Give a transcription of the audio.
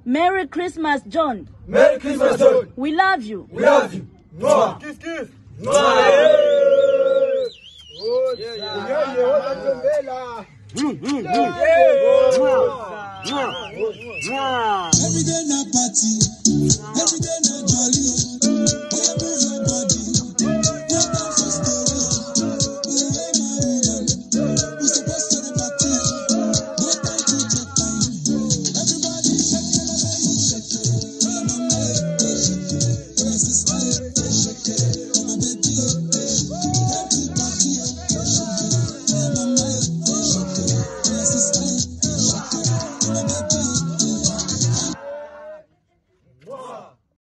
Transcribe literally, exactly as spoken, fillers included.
Merry Christmas, John. Merry Christmas, John. We love you. We love you. Mwah. Kiss, kiss. Mwah. Oh, yeah, yeah. Yeah, yeah. What a bella. Every day na party, every day na jolly.